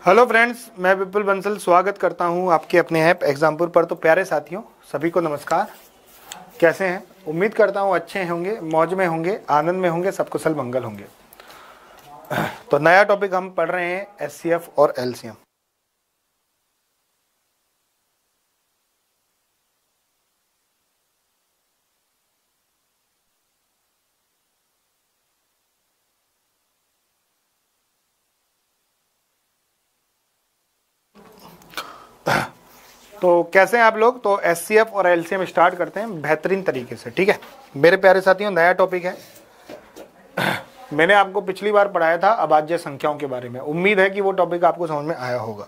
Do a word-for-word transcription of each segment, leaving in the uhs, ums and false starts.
Hello friends, मैं विपुल बंसल स्वागत करता हूं आपके अपने ऐप एग्जामपुर पर। तो प्यारे साथियों, सभी को नमस्कार। कैसे हैं? उम्मीद करता हूं अच्छे होंगे, मौज में होंगे, आनंद में होंगे, सब कुशल मंगल होंगे। तो नया टॉपिक हम पढ़ रहे हैं एच सी एफ और एल सी एम। तो कैसे हैं आप लोग? तो एच सी एफ और एल सी एम स्टार्ट करते हैं बेहतरीन तरीके से। ठीक है मेरे प्यारे साथियों, नया टॉपिक है। मैंने आपको पिछली बार पढ़ाया था अभाज्य संख्याओं के बारे में। उम्मीद है कि वो टॉपिक आपको समझ में आया होगा।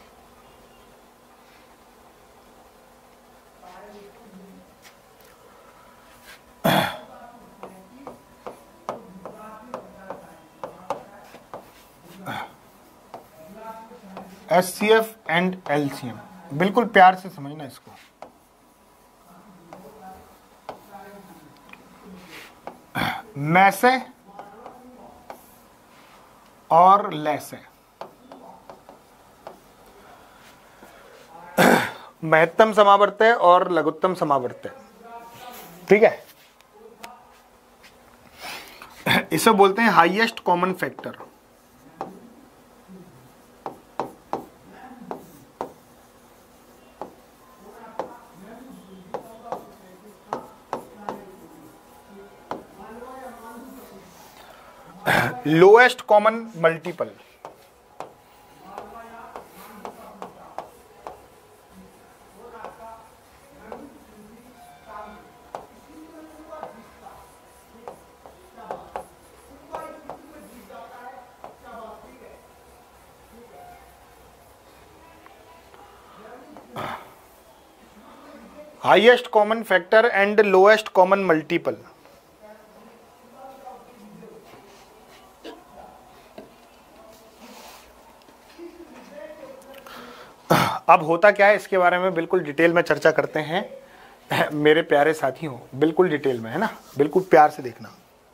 H C F and L C M, बिल्कुल प्यार से समझना इसको। में से और ले से, महत्तम समावर्त्य और लघुत्तम समावर्त्य। ठीक है, इसे बोलते हैं highest common factor. Lowest common multiple. Highest common factor and lowest common multiple. अब होता क्या है इसके बारे में बिल्कुल डिटेल में चर्चा करते हैं मेरे प्यारे साथियों, बिल्कुल डिटेल में, है ना, बिल्कुल प्यार से देखना।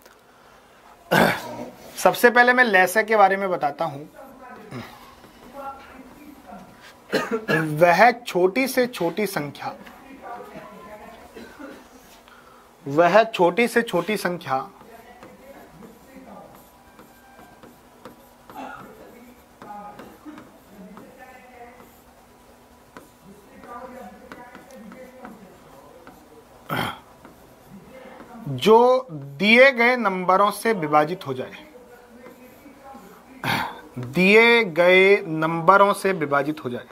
सबसे पहले मैं लैसे के बारे में बताता हूं। वह छोटी से छोटी संख्या, वह छोटी से छोटी संख्या जो दिए गए नंबरों से विभाजित हो जाए, दिए गए नंबरों से विभाजित हो जाए,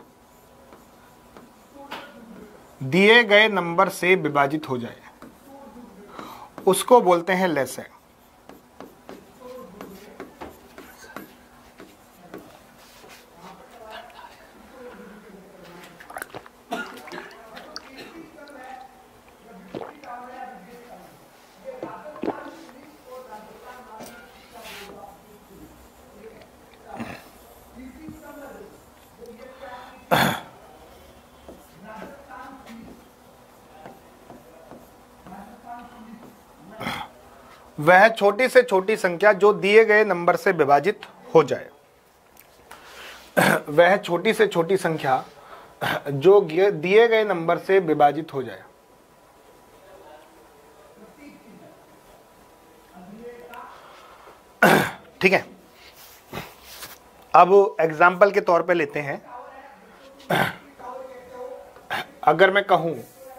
दिए गए नंबर से विभाजित हो जाए, उसको बोलते हैं लैसे। वह छोटी से छोटी संख्या जो दिए गए नंबर से विभाजित हो जाए, वह छोटी से छोटी संख्या जो दिए गए नंबर से विभाजित हो जाए। ठीक है, अब एग्जाम्पल के तौर पे लेते हैं। अगर मैं कहूं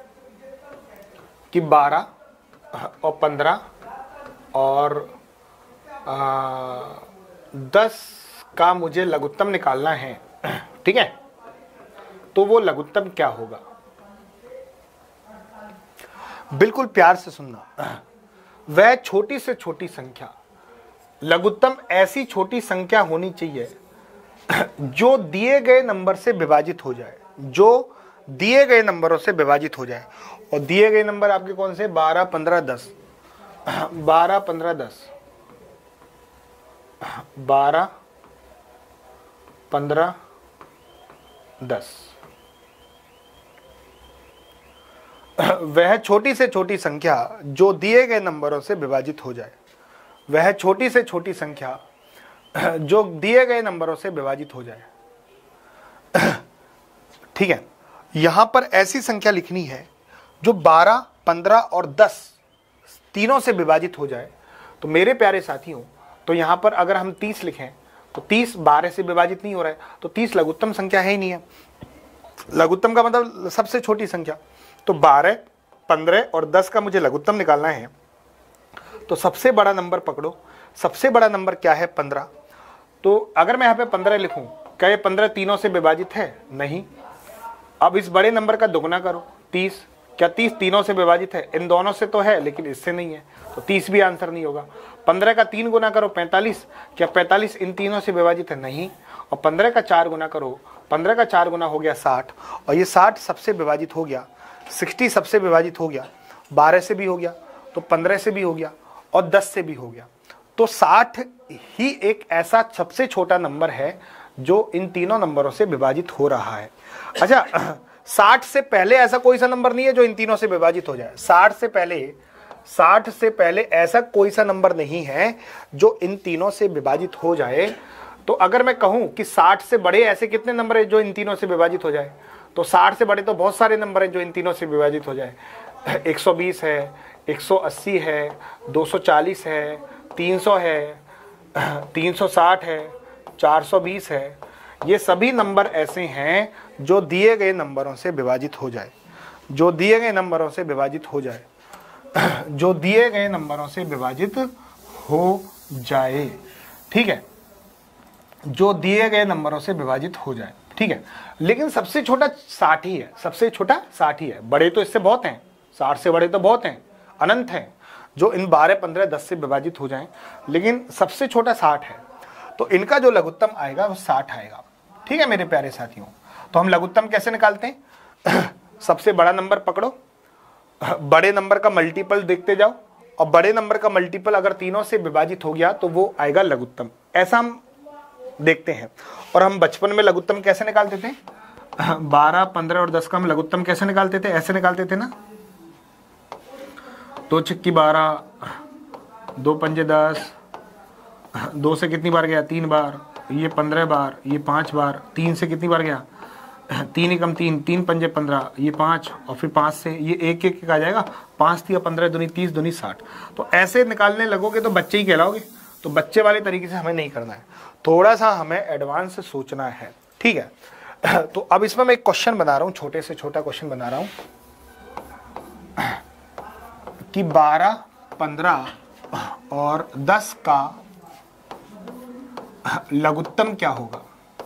कि बारह और पंद्रह और आ, दस का मुझे लघुत्तम निकालना है, ठीक है, तो वो लघुत्तम क्या होगा? बिल्कुल प्यार से सुनना। वह छोटी से छोटी संख्या, लघुत्तम ऐसी छोटी संख्या होनी चाहिए जो दिए गए नंबर से विभाजित हो जाए, जो दिए गए नंबरों से विभाजित हो जाए। और दिए गए नंबर आपके कौन से? बारह, पंद्रह, दस। बारह, पंद्रह, दस, बारह, पंद्रह, दस। वह छोटी से छोटी संख्या जो दिए गए नंबरों से विभाजित हो जाए, वह छोटी से छोटी संख्या जो दिए गए नंबरों से विभाजित हो जाए, ठीक है, यहां पर ऐसी संख्या लिखनी है जो बारह, पंद्रह और दस तीनों से विभाजित हो जाए। तो मेरे प्यारे साथियों, तो यहां पर अगर हम तीस लिखें तो तीस बारह से विभाजित नहीं हो रहा है, तो तीस लघुत्तम संख्या है ही नहीं है। लघुत्तम का मतलब सबसे छोटी संख्या। तो बारह, पंद्रह और दस का मुझे लघुत्तम निकालना है, तो सबसे बड़ा नंबर पकड़ो। सबसे बड़ा नंबर क्या है? पंद्रह। तो अगर मैं यहाँ पे पंद्रह लिखूं, क्या ये पंद्रह तीनों से विभाजित है? नहीं। अब इस बड़े नंबर का दुगुना करो, तीस। क्या तीस तीनों से विभाजित है? इन दोनों से तो है, लेकिन इससे नहीं है, तो तीस भी आंसर नहीं होगा। पंद्रह का तीन गुना करो, पैंतालीस। क्या पैंतालीस इन तीनों से विभाजित है? नहीं। और पंद्रह का चार गुना करो, पंद्रह का चार गुना हो गया साठ, और ये साठ सबसे विभाजित हो गया, साठ सबसे विभाजित हो गया, बारह से भी हो गया, तो पंद्रह से भी हो गया, और दस से भी हो गया। तो साठ ही एक ऐसा सबसे छोटा नंबर है जो इन तीनों नंबरों से विभाजित हो रहा है। अच्छा, साठ से पहले ऐसा कोई सा नंबर नहीं है जो इन तीनों से विभाजित हो जाए। साठ से पहले साठ से पहले ऐसा कोई सा नंबर नहीं है जो इन तीनों से विभाजित हो जाए। तो अगर मैं कहूं कि साठ से बड़े ऐसे कितने नंबर है जो इन तीनों से विभाजित हो जाए, तो साठ से बड़े तो बहुत सारे नंबर हैं जो इन तीनों से विभाजित हो जाए। एक सौ बीस है, एक सौ अस्सी है, दो सौ चालीस है, तीन सौ है, तीन सौ साठ है, चार सौ बीस है। ये सभी नंबर ऐसे हैं जो दिए गए नंबरों से विभाजित हो जाए, जो दिए गए नंबरों से विभाजित हो जाए, जो दिए गए नंबरों से विभाजित हो जाए। ठीक है, जो दिए गए नंबरों से विभाजित हो जाए। ठीक है, लेकिन सबसे छोटा साठ ही है, सबसे छोटा साठ ही है। बड़े तो इससे बहुत हैं, साठ से बड़े तो बहुत हैं, अनंत हैं, जो इन बारह, पंद्रह, दस से विभाजित हो जाएं, लेकिन सबसे छोटा साठ है। तो इनका जो लघुत्तम आएगा वो साठ आएगा। ठीक है मेरे प्यारे साथियों, तो हम लघुत्तम कैसे निकालते हैं? सबसे बड़ा नंबर पकड़ो, बड़े नंबर का मल्टीपल देखते जाओ, और बड़े नंबर का मल्टीपल अगर तीनों से विभाजित हो गया तो वो आएगा लघुत्तम। ऐसा हम देखते हैं। और हम बचपन में लघुत्तम कैसे निकालते थे? बारह, पंद्रह और दस का हम लघुत्तम कैसे निकालते थे? ऐसे निकालते थे ना, दो छिक्की बारह, दो पंजे दस, दो से कितनी बार गया? तीन बार, ये पंद्रह बार, ये पांच बार, तीन से कितनी बार गया? तीन ही कम तीन, तीन पंजे पंद्रह, ये पांच, और फिर पांच से ये एक एक आ जाएगा, पांच थी पंद्रह, दूनी तीस, दूनी साठ। तो ऐसे निकालने लगोगे तो बच्चे ही कहलाओगे। तो बच्चे वाले तरीके से हमें नहीं करना है, थोड़ा सा हमें एडवांस सोचना है। ठीक है, तो अब इसमें मैं एक क्वेश्चन बना रहा हूं, छोटे से छोटा क्वेश्चन बना रहा हूं कि बारह, पंद्रह और दस का लघुत्तम क्या होगा।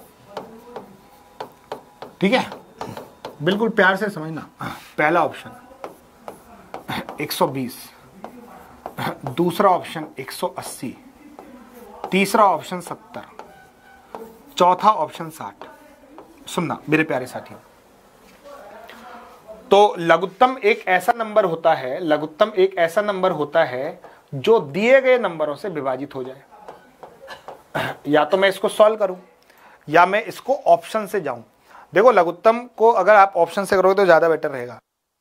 ठीक है, बिल्कुल प्यार से समझना। पहला ऑप्शन एक सौ बीस, दूसरा ऑप्शन एक सौ अस्सी, तीसरा ऑप्शन सत्तर, चौथा ऑप्शन साठ। सुनना मेरे प्यारे साथियों, तो लघुत्तम एक ऐसा नंबर होता है, लघुत्तम एक ऐसा नंबर होता है जो दिए गए नंबरों से विभाजित हो जाए। या तो मैं इसको सॉल्व करूं या मैं इसको ऑप्शन से जाऊं। देखो, लघुत्तम को अगर आप ऑप्शन से करोगे तो ज्यादा बेटर रहेगा।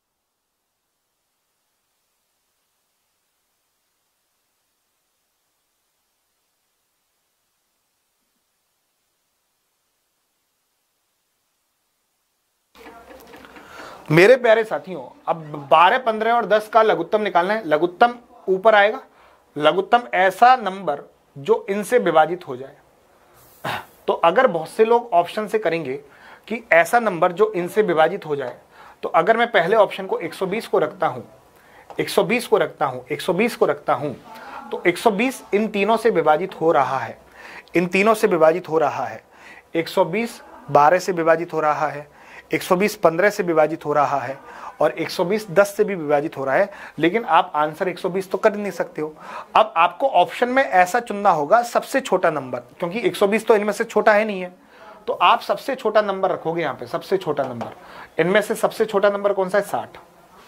मेरे प्यारे साथियों, अब बारह, पंद्रह और दस का लघुत्तम निकालना है। लघुत्तम ऊपर आएगा, लघुत्तम ऐसा नंबर जो इनसे विभाजित हो जाए। तो अगर बहुत से लोग ऑप्शन से करेंगे कि ऐसा नंबर जो इनसे विभाजित हो जाए, तो अगर मैं पहले ऑप्शन को एक सौ बीस को रखता हूं, एक सौ बीस को रखता हूं, एक सौ बीस को रखता हूं, तो एक सौ बीस इन तीनों से विभाजित हो रहा है, इन तीनों से विभाजित हो रहा है। एक सौ बीस बारह से विभाजित हो रहा है, एक सौ बीस पंद्रह से विभाजित हो रहा है, और एक सौ बीस दस से भी विभाजित हो रहा है। लेकिन आप आंसर एक सौ बीस तो कर नहीं सकते हो। अब आपको ऑप्शन में ऐसा चुनना होगा सबसे छोटा नंबर, क्योंकि एक सौ बीस तो इनमें से छोटा है नहीं है, तो आप सबसे छोटा नंबर रखोगे यहाँ पे। सबसे छोटा नंबर इनमें से सबसे छोटा नंबर कौन सा है? साठ।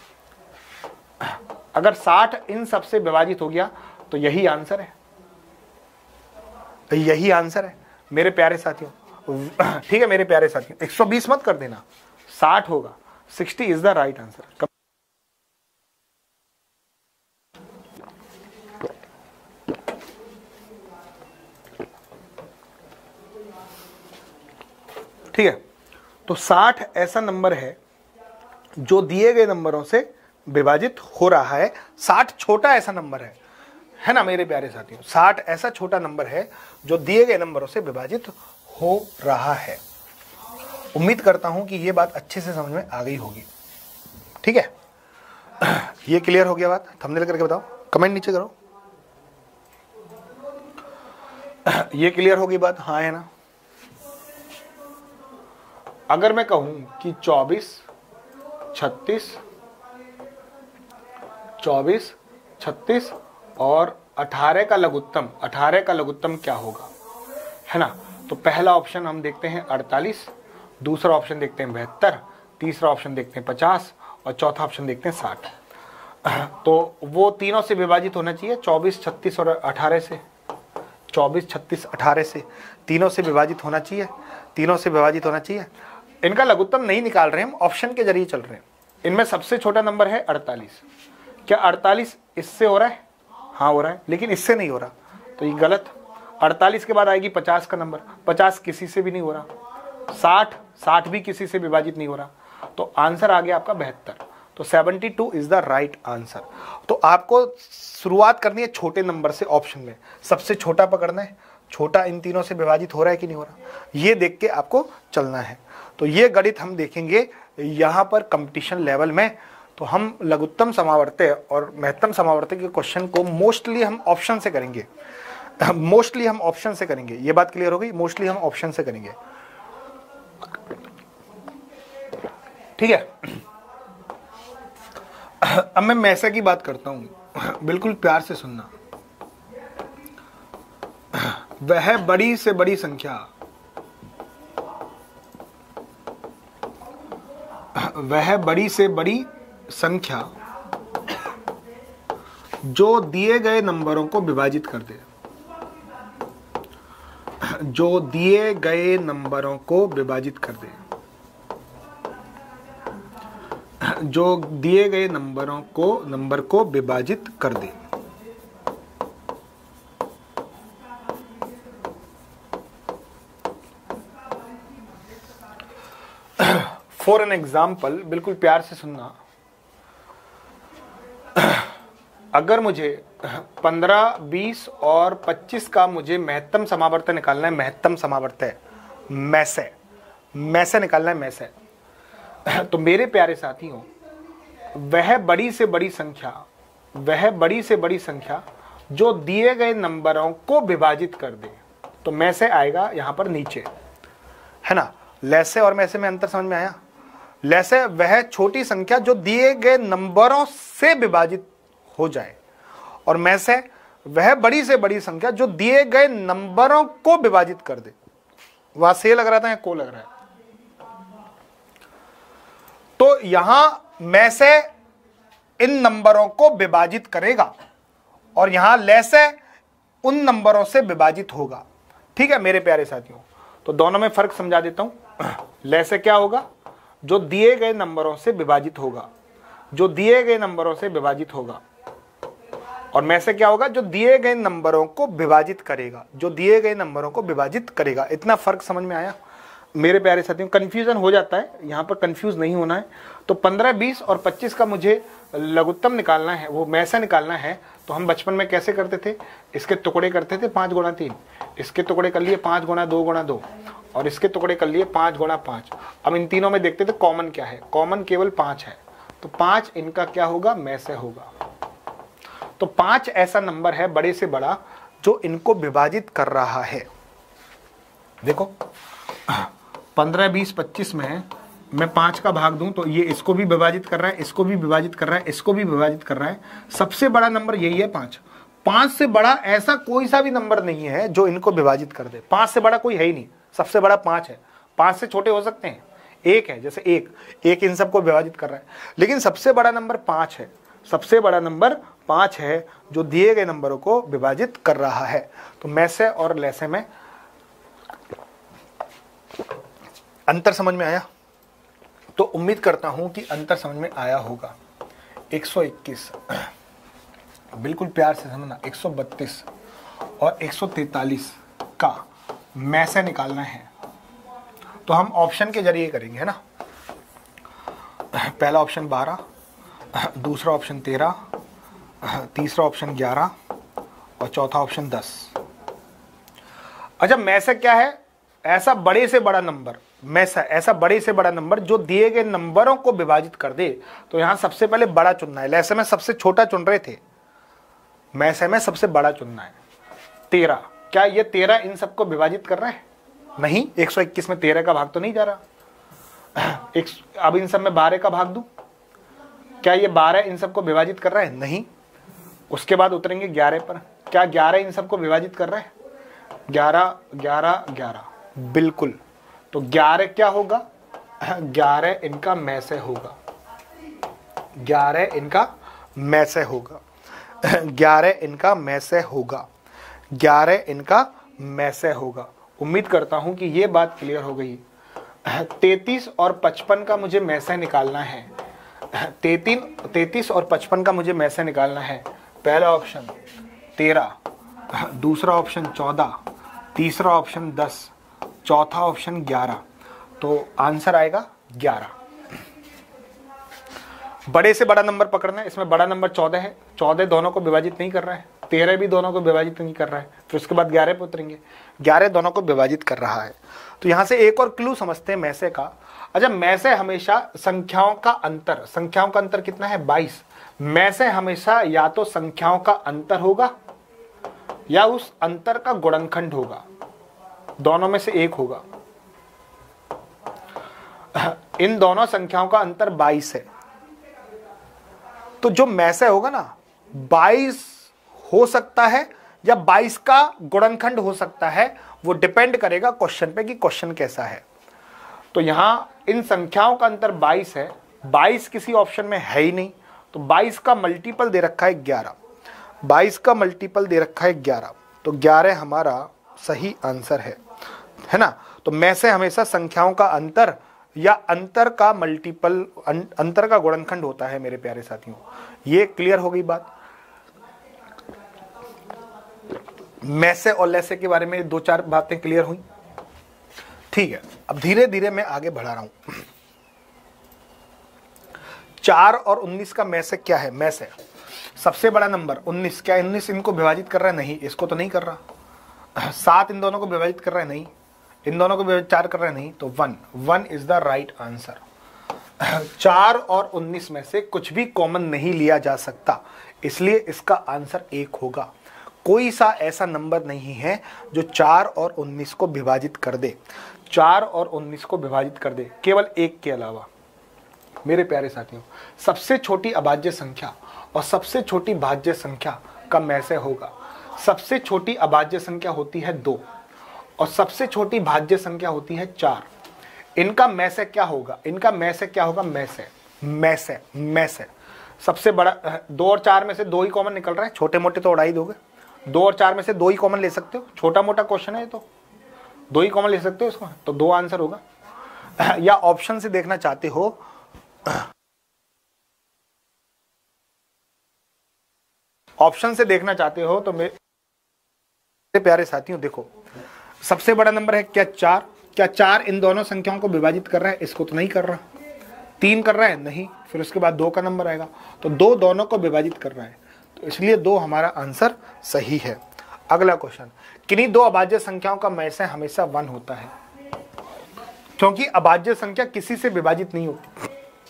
अगर साठ इन सबसे विभाजित हो गया तो यही आंसर है, यही आंसर है मेरे प्यारे साथियों। ठीक है मेरे प्यारे साथियों, एक सौ बीस मत कर देना, साठ होगा। साठ इज द राइट आंसर। ठीक है, तो साठ ऐसा नंबर है जो दिए गए नंबरों से विभाजित हो रहा है। साठ छोटा ऐसा नंबर है, है ना मेरे प्यारे साथियों। साठ ऐसा छोटा नंबर है जो दिए गए नंबरों से विभाजित हो रहा है। उम्मीद करता हूं कि ये बात अच्छे से समझ में आ गई होगी। ठीक है, ये क्लियर हो गया बात? थंबनेल करके बताओ, कमेंट नीचे करो। ये क्लियर होगी बात? हाँ है ना। अगर मैं कहूं कि चौबीस छत्तीस चौबीस छत्तीस और अठारह का लघुत्तम, अठारह का लघुत्तम क्या होगा, है ना। तो पहला ऑप्शन हम देखते हैं अड़तालीस, दूसरा ऑप्शन देखते हैं बहत्तर, तीसरा ऑप्शन देखते हैं पचास और चौथा ऑप्शन देखते हैं साठ। तो वो तीनों से विभाजित होना चाहिए, चौबीस छत्तीस और अठारह से। चौबीस छत्तीस अठारह से तीनों से विभाजित होना चाहिए, तीनों से विभाजित होना चाहिए। इनका लघुत्तम नहीं निकाल रहे हम, ऑप्शन के जरिए चल रहे हैं। इनमें सबसे छोटा नंबर है अड़तालीस। क्या अड़तालीस इससे हो रहा है? हाँ हो रहा है, लेकिन इससे नहीं हो रहा, तो ये गलत। अड़तालीस के बाद आएगी पचास का नंबर, पचास किसी से भी नहीं हो रहा। साठ, साठ भी किसी से विभाजित नहीं हो रहा, तो आंसर आ गया आपका बहत्तर। तो बहत्तर इज द राइट आंसर। तो आपको शुरुआत करनी है छोटे नंबर से। ऑप्शन में सबसे छोटा पकड़ना है, छोटा इन तीनों से विभाजित हो रहा है कि नहीं हो रहा, ये देख के आपको चलना है। तो ये गणित हम देखेंगे यहाँ पर कंपटीशन लेवल में। तो हम लघुत्तम समावर्त्य और महत्तम समावर्त्य के क्वेश्चन को मोस्टली हम ऑप्शन से करेंगे, मोस्टली हम ऑप्शन से करेंगे। ये बात क्लियर हो गई? मोस्टली हम ऑप्शन से करेंगे। ठीक है, अब मैं मैसे की बात करता हूं, बिल्कुल प्यार से सुनना। वह बड़ी से बड़ी संख्या, वह बड़ी से बड़ी संख्या जो दिए गए नंबरों को विभाजित कर दे, जो दिए गए नंबरों को विभाजित कर दे, जो दिए गए नंबरों को नंबर को विभाजित कर दे। फॉर एन एग्जाम्पल, बिल्कुल प्यार से सुनना। अगर मुझे पंद्रह, बीस और पच्चीस का मुझे महत्तम समावर्तन निकालना है, महत्तम समावर्तन में से में से निकालना है, में से, तो मेरे प्यारे साथियों, वह बड़ी से बड़ी संख्या, वह बड़ी से बड़ी संख्या जो दिए गए नंबरों को विभाजित कर दे, तो में से आएगा यहां पर नीचे, है ना। लैसे और में से में अंतर समझ में आया? लैसे वह छोटी संख्या जो दिए गए नंबरों से विभाजित हो जाए, और में से वह बड़ी से बड़ी संख्या जो दिए गए नंबरों को विभाजित कर दे। वहां से लग रहा था या को लग रहा है? तो यहां में से इन नंबरों को विभाजित करेगा और यहां ले से उन नंबरों से विभाजित होगा। ठीक है मेरे प्यारे साथियों, तो दोनों में फर्क समझा देता हूं। ले से क्या होगा? जो दिए गए नंबरों से विभाजित होगा, जो दिए गए नंबरों से विभाजित होगा। और में से क्या होगा? जो दिए गए नंबरों को विभाजित करेगा, जो दिए गए नंबरों को विभाजित करेगा। इतना फर्क समझ में आया मेरे प्यारे साथियों? कंफ्यूजन हो जाता है, यहां पर कंफ्यूज नहीं होना है। तो पंद्रह, बीस और पच्चीस का मुझे लघुत्तम निकालना है, वो में से निकालना है। तो हम बचपन में कैसे करते थे? इसके टुकड़े करते थे पाँच गुणा तीन, इसके टुकड़े कर लिए पाँच गुणा दो गुणा दो, और इसके टुकड़े कर लिए पाँच गुणा पाँच। अब इन तीनों में देखते थे कॉमन क्या है, कॉमन केवल पाँच है, तो पाँच इनका क्या होगा? में से होगा। तो पाँच ऐसा नंबर है बड़े से बड़ा जो इनको विभाजित कर रहा है। देखो पंद्रह, बीस, पच्चीस में मैं पाँच का भाग दूं तो ये इसको भी विभाजित कर रहा है, इसको भी विभाजित कर रहा है, इसको भी विभाजित कर रहा है। सबसे बड़ा नंबर यही है पाँच। पाँच से बड़ा ऐसा कोई सा भी नंबर नहीं है जो इनको विभाजित कर दे। पाँच से बड़ा कोई है ही नहीं, सबसे बड़ा पाँच है। पाँच से छोटे हो सकते हैं, एक है, जैसे एक एक इन सबको विभाजित कर रहा है, लेकिन सबसे बड़ा नंबर पाँच है। सबसे बड़ा नंबर पाँच है जो दिए गए नंबरों को विभाजित कर रहा है। तो में से और ले से में अंतर समझ में आया? तो उम्मीद करता हूं कि अंतर समझ में आया होगा। एक सौ इक्कीस, बिल्कुल प्यार से समझना, एक सौ बत्तीस और एक सौ तैंतालीस का में से निकालना है। तो हम ऑप्शन के जरिए करेंगे, है ना। पहला ऑप्शन बारह, दूसरा ऑप्शन तेरह, तीसरा ऑप्शन ग्यारह और चौथा ऑप्शन दस। अच्छा, में से क्या है? ऐसा बड़े से बड़ा नंबर, में से ऐसा बड़े से बड़ा नंबर जो दिए गए नंबरों को विभाजित कर दे। तो यहां सबसे पहले बड़ा चुनना है। लैसे में सबसे छोटा चुन रहे थे, में से में सबसे बड़ा चुनना है। तेरह, क्या ये तेरह इन सबको विभाजित कर रहा है? नहीं। एक सौ इक्कीस में तेरह का भाग तो नहीं जा रहा। एक, अब इन सब में बारह का भाग दूं, क्या ये बारह इन सबको विभाजित कर रहा है? नहीं। उसके बाद उतरेंगे ग्यारह पर, क्या ग्यारह इन सबको विभाजित कर रहा है? ग्यारह ग्यारह ग्यारह, बिल्कुल। तो ग्यारह क्या होगा? ग्यारह इनका में से होगा, ग्यारह इनका में से होगा, ग्यारह इनका में से होगा, ग्यारह इनका में से होगा। उम्मीद करता हूं कि ये बात क्लियर हो गई। तैतीस और पचपन का मुझे में से निकालना है। तैतीस तैतीस और पचपन का मुझे में से निकालना है। पहला ऑप्शन तेरह, दूसरा ऑप्शन चौदह, तीसरा ऑप्शन दस, चौथा ऑप्शन ग्यारह। तो आंसर आएगा ग्यारह। बड़े से बड़ा नंबर पकड़ना है। इसमें बड़ा नंबर चौदह है, चौदह दोनों को विभाजित नहीं कर रहा है, तेरह भी दोनों को विभाजित नहीं कर रहा है। फिर उसके बाद ग्यारह पे उतरेंगे, ग्यारह दोनों को विभाजित कर रहा है। तो यहां से एक और क्लू समझते हैं में से का। अच्छा, में से हमेशा संख्याओं का अंतर, संख्याओं का अंतर कितना है? बाईस। में से हमेशा या तो संख्याओं का अंतर होगा या उस अंतर का गुणनखंड होगा, दोनों में से एक होगा। इन दोनों संख्याओं का अंतर बाईस है, तो जो में से होगा ना, बाईस हो सकता है या बाईस का गुणनखंड हो सकता है। वो डिपेंड करेगा क्वेश्चन पे कि क्वेश्चन कैसा है। तो यहां इन संख्याओं का अंतर बाईस है, बाईस किसी ऑप्शन में है ही नहीं। तो बाईस का मल्टीपल दे रखा है ग्यारह, बाईस का मल्टीपल दे रखा है ग्यारह। तो ग्यारह हमारा सही आंसर है, है ना। तो में से हमेशा संख्याओं का अंतर या अंतर का मल्टीपल, अंतर का गुणनखंड होता है मेरे प्यारे साथियों। ये क्लियर हो गई बात। में से और लेसे के बारे में दो चार बातें क्लियर हुई, ठीक है। अब धीरे धीरे मैं आगे बढ़ा रहा हूं। चार और उन्नीस का में से क्या है? में से सबसे बड़ा नंबर उन्नीस, क्या उन्नीस इनको विभाजित कर रहा है? नहीं, इसको तो नहीं कर रहा। सात इन दोनों को विभाजित कर रहा है? नहीं। इन दोनों को चार कर रहा है? नहीं। तो one, one is the right answer. चार और उन्नीस में से कुछ भी कॉमन नहीं लिया जा सकता, इसलिए इसका आंसर एक होगा। कोई सा ऐसा नंबर नहीं है जो चार और उन्नीस को विभाजित कर दे, चार और उन्नीस को विभाजित कर दे, केवल एक के अलावा। मेरे प्यारे साथियों, सबसे छोटी अभाज्य संख्या और सबसे छोटी भाज्य संख्या का में से होगा। सबसे छोटी अभाज्य संख्या होती है दो और सबसे छोटी भाज्य संख्या होती है चार। इनका में से क्या होगा? इनका में से क्या होगा? में से में से में से सबसे बड़ा, दो और चार में से दो ही कॉमन निकल रहा है, छोटे मोटे तो उड़ा ही दोगे। दो और चार में से दो ही कॉमन ले सकते हो, छोटा मोटा क्वेश्चन है तो दो ही कॉमन ले सकते हो इसको, तो दो आंसर होगा। या ऑप्शन से देखना चाहते हो, ऑप्शन से देखना चाहते हो तो मेरे प्यारे साथियों देखो, सबसे बड़ा नंबर है क्या? चार। क्या चार इन दोनों संख्याओं को विभाजित कर रहा है? इसको तो नहीं कर रहा। तीन कर रहा है? नहीं। फिर उसके बाद दो का नंबर आएगा, तो दो दोनों को विभाजित कर रहा है, तो इसलिए दो हमारा आंसर सही है। अगला क्वेश्चन, किन्हीं दो अभाज्य संख्याओं का में से हमेशा वन होता है? क्योंकि अभाज्य संख्या किसी से विभाजित नहीं होती,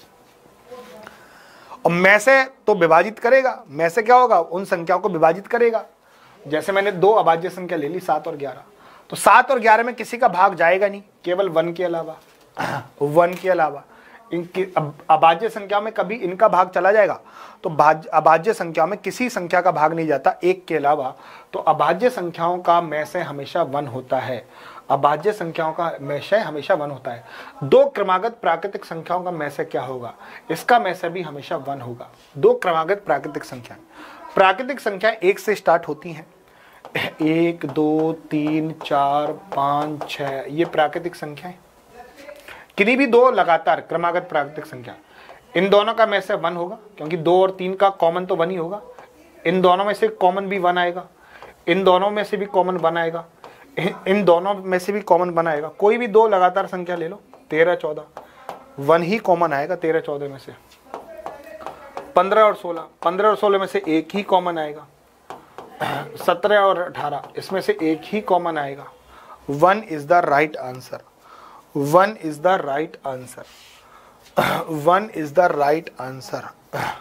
और में से तो विभाजित करेगा। में से क्या होगा? उन संख्याओं को विभाजित करेगा। जैसे मैंने दो अभाज्य संख्या ले ली, सात और ग्यारह, तो सात और ग्यारह में किसी का भाग जाएगा नहीं, केवल वन के अलावा। वन के अलावा इनकी अभाज्य संख्या में कभी इनका भाग चला जाएगा, तो अभाज्य संख्या में किसी संख्या का भाग नहीं जाता, एक के अलावा। तो अभाज्य संख्याओं का में से हमेशा वन होता है। अभाज्य संख्याओं का में से हमेशा वन होता है। दो क्रमागत प्राकृतिक संख्याओं का में से क्या होगा? इसका में से भी हमेशा वन होगा। दो क्रमागत प्राकृतिक संख्या, प्राकृतिक संख्या एक से स्टार्ट होती हैं, एक, दो, तीन, चार, पाँच, छः, ये प्राकृतिक संख्या है। किन्हीं भी दो लगातार क्रमागत प्राकृतिक संख्या, इन दोनों का में से वन होगा, क्योंकि दो और तीन का कॉमन तो वन ही होगा। इन दोनों में से कॉमन भी वन आएगा, इन दोनों में से भी कॉमन वन आएगा, इन दोनों में से भी कॉमन बनाएगा, कोई भी दो लगातार संख्या ले लो, तेरह चौदह, वन ही कॉमन आएगा तेरह चौदह में से। पंद्रह और सोलह, पंद्रह और सोलह में से एक ही कॉमन आएगा। सत्रह और अठारह, इसमें से एक ही कॉमन आएगा। One is the right answer, one is the right answer, one is the right answer.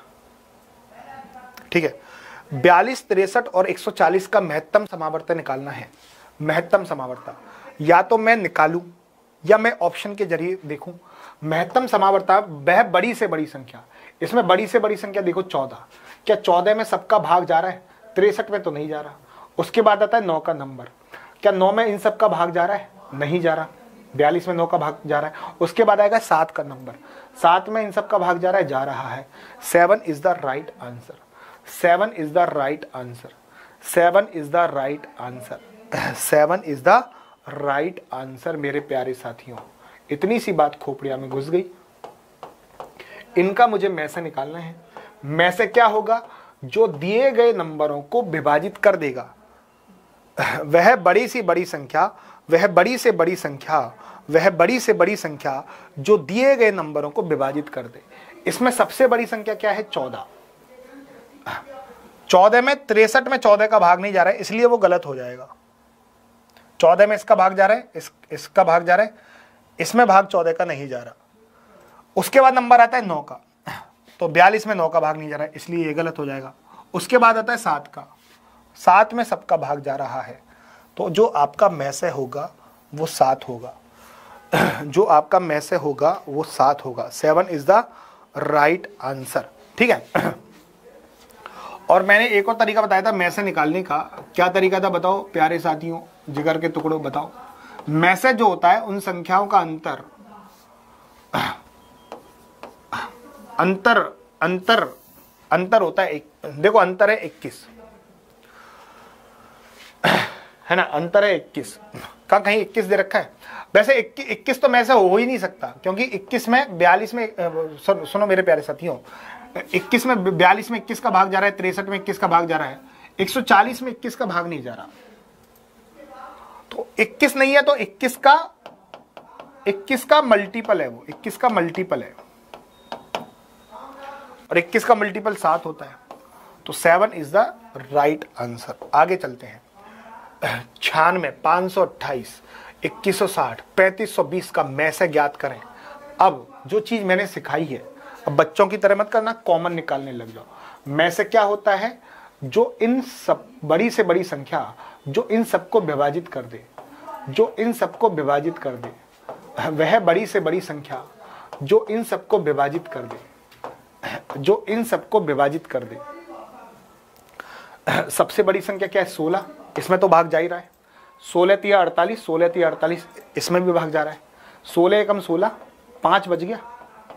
ठीक है, बयालीस, तिरसठ और एक सौ चालीस का महत्तम समावर्त निकालना है। महत्तम समावर्त या तो मैं निकालूं या मैं ऑप्शन के जरिए देखूं। महत्तम समावर्त वह बड़ी से बड़ी संख्या, इसमें बड़ी से बड़ी संख्या देखो चौदह, क्या चौदह में सबका भाग जा रहा है? तिरसठ में तो नहीं जा रहा। उसके बाद आता है नौ का नंबर, क्या नौ में इन सब का भाग जा रहा है? नहीं जा रहा। बयालीस में नौ का भाग जा रहा है। उसके बाद आएगा सात का नंबर, सात में इन सब का भाग जा रहा है? जा रहा है। Seven is the right answer, seven is the right answer, seven is the right answer, seven is the right answer. मेरे प्यारे साथियों, इतनी सी बात खोपड़िया में घुस गई। इनका मुझे में से निकालना है। में से क्या होगा? जो दिए गए नंबरों को विभाजित कर देगा, वह बड़ी सी बड़ी संख्या, वह बड़ी से बड़ी संख्या, वह बड़ी से बड़ी संख्या जो दिए गए नंबरों को विभाजित कर दे। इसमें सबसे बड़ी संख्या क्या है? चौदह। चौदह में तिरसठ में चौदह का भाग नहीं जा रहा है, इसलिए वो गलत हो जाएगा। चौदह में इसका भाग जा रहा है, इस इसका भाग जा रहा है, इसमें भाग चौदह का नहीं जा रहा। उसके बाद नंबर आता है नौ का, तो बयालीस में नौ का भाग नहीं जा रहा है, इसलिए ये गलत हो जाएगा। उसके बाद आता है सात का, सात में सबका भाग जा रहा है, तो जो आपका में से होगा वो सात होगा। जो आपका में से होगा वो सात होगा। Seven is the right answer. ठीक है। और मैंने एक और तरीका बताया था में से निकालने का। क्या तरीका था बताओ प्यारे साथियों, जिगर के टुकड़ों, बताओ। में से जो होता है उन संख्याओं का अंतर अंतर अंतर अंतर होता है एक, देखो अंतर है इक्कीस, है ना, अंतर है इक्कीस का, कहीं इक्कीस दे रखा है? वैसे इक्कीस तो में से हो ही नहीं सकता, क्योंकि इक्कीस में बयालीस में, सुनो मेरे प्यारे साथियों, इक्कीस में बयालीस में इक्कीस का भाग जा रहा है, तिरसठ में इक्कीस का भाग जा रहा है, एक सौ चालीस में इक्कीस का भाग नहीं जा रहा। तो इक्कीस नहीं है तो इक्कीस का इक्कीस का मल्टीपल है, वो इक्कीस का मल्टीपल है, और इक्कीस का मल्टीपल सात होता है। तो seven is the right answer. आगे चलते हैं। छियानवे, पाँच सौ अट्ठाईस, इक्कीस सौ साठ, पैंतीस सौ बीस का में से ज्ञात करें। अब जो चीज मैंने सिखाई है, अब बच्चों की तरह मत करना, कॉमन निकालने लग जाओ। में से क्या होता है? जो इन सब बड़ी से बड़ी संख्या जो इन सबको विभाजित कर दे, जो इन सबको विभाजित कर दे, वह बड़ी से बड़ी संख्या जो इन सबको विभाजित कर दे, जो इन सबको विभाजित कर दे। सबसे बड़ी संख्या क्या है? सोलह। इसमें तो भाग जा ही रहा है। सोलह तिया अड़तालीस, सोलह तिया अड़तालीस, इसमें भी भाग जा रहा है। सोलह एकम सोलह, पांच बज गया।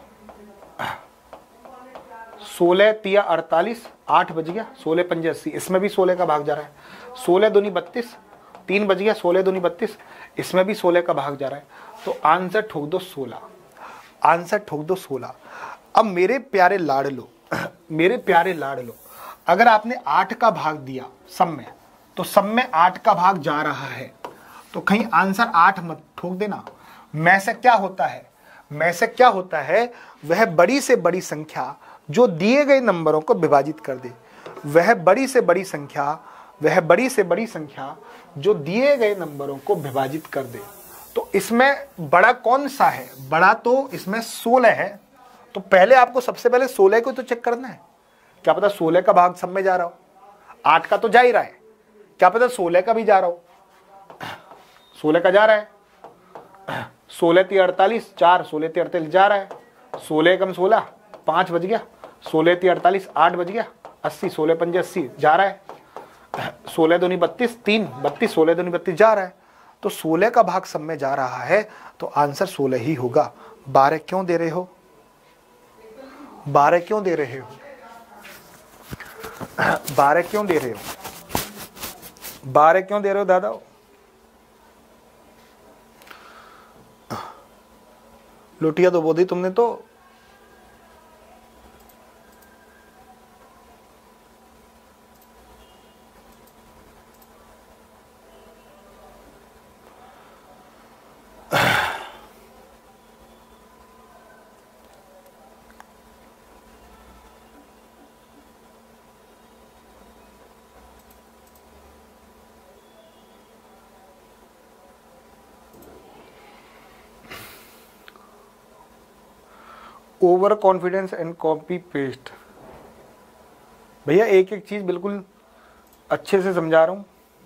सोलह तिया अड़तालीस, आठ बज गया। सोलह पंजे अस्सी, इसमें भी सोलह का भाग जा रहा है। सोलह दूनी बत्तीस, तीन बज गया। सोलह दूनी बत्तीस, इसमें भी सोलह का भाग जा रहा है। तो आंसर ठोक दो सोलह, आंसर ठोक दो सोलह। अब मेरे प्यारे लाडलो, मेरे प्यारे लाडलो, अगर आपने आठ का भाग दिया सब में, तो सब में आठ का भाग जा रहा है, तो कहीं आंसर आठ मत ठोक देना। में से क्या होता है? में से क्या होता है? वह बड़ी से बड़ी संख्या जो दिए गए नंबरों को विभाजित कर दे। वह बड़ी से बड़ी संख्या, वह बड़ी से बड़ी संख्या जो दिए गए नंबरों को विभाजित कर दे। तो इसमें बड़ा कौन सा है? बड़ा तो इसमें सोलह है। तो पहले आपको सबसे पहले सोलह को तो चेक करना है। क्या पता सोलह का भाग सब में जा रहा हो, आठ का तो जा ही रहा है, क्या पता सोलह का भी जा रहा हो। सोलह का जा रहा है, सोलह ती अड़तालीस, चार, सोलह ती अड़तालीस जा रहा है। सोलह कम सोलह, पांच बज गया। सोलह ती अड़तालीस, आठ बज गया। अस्सी, सोलह पंजे अस्सी जा रहा है। सोलह दूनी बत्तीस, तीन, बत्तीस, सोलह दूनी बत्तीस जा रहा है। तो सोलह का भाग सब में जा रहा है, तो आंसर सोलह ही होगा। बारह क्यों दे रहे हो? बारह क्यों दे रहे हो? बारह क्यों दे रहे हो? बारह क्यों दे रहे हो दादा? लुटिया तो बोली तुमने तो। Over confidence and copy paste. भैया एक एक चीज बिल्कुल अच्छे से समझा रहा हूं।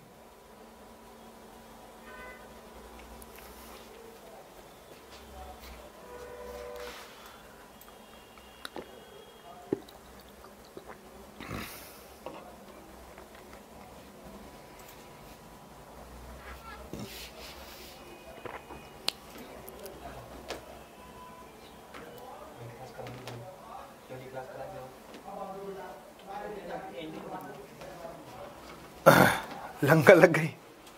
लंका लग गई।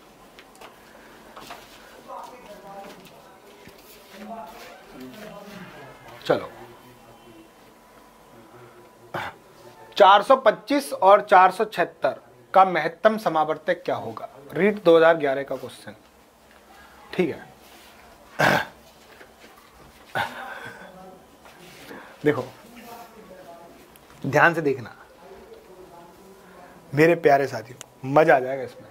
चलो चार सौ पच्चीस और चार सौ छिहत्तर का महत्तम समावर्तक क्या होगा? रीट दो हज़ार ग्यारह का क्वेश्चन। ठीक है, देखो ध्यान से देखना मेरे प्यारे साथियों, मजा आ जाएगा इसमें।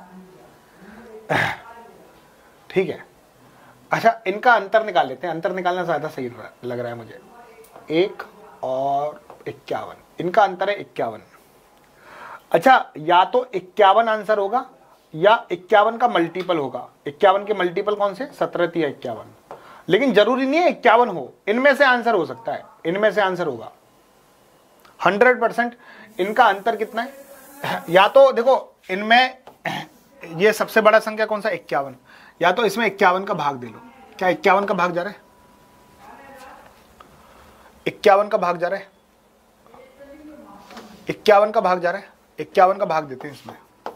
ठीक है, अच्छा इनका अंतर निकाल लेते हैं। अंतर निकालना ज्यादा सही लग रहा है मुझे। एक और इक्यावन, इनका अंतर है इक्यावन। अच्छा, या तो इक्यावन आंसर होगा या इक्यावन का मल्टीपल होगा। इक्यावन के मल्टीपल कौन से? सत्रह या इक्यावन। लेकिन जरूरी नहीं है इक्यावन हो, इनमें से आंसर हो सकता है, इनमें से आंसर होगा हंड्रेड परसेंट। इनका अंतर कितना है? या तो देखो इनमें ये सबसे बड़ा संख्या कौन सा? इक्यावन। या तो इसमें इक्यावन का भाग दे लो। क्या इक्यावन का भाग जा रहा है? इक्यावन का भाग जा रहा है, इक्यावन का भाग जा रहा है, इक्यावन का भाग देते हैं इसमें,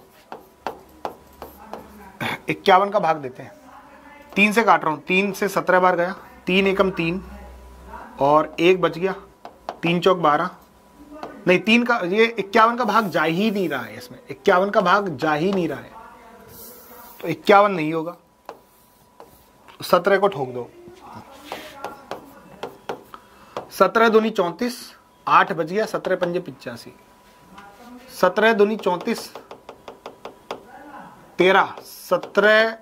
इक्यावन का भाग देते हैं। तीन से काट रहा हूं, तीन से सत्रह बार गया, तीन एकम तीन और एक बच गया, तीन चौक बारह। नहीं, तीन का ये इक्यावन का भाग जा ही नहीं रहा है, इसमें इक्यावन का भाग जा ही नहीं रहा है, तो इक्यावन नहीं होगा। सत्रह को ठोक दो, सत्रह दूनी चौंतीस, आठ बच गया, सत्रह पंजे पिचासी, सत्रह दूनी चौंतीस, तेरह, सत्रह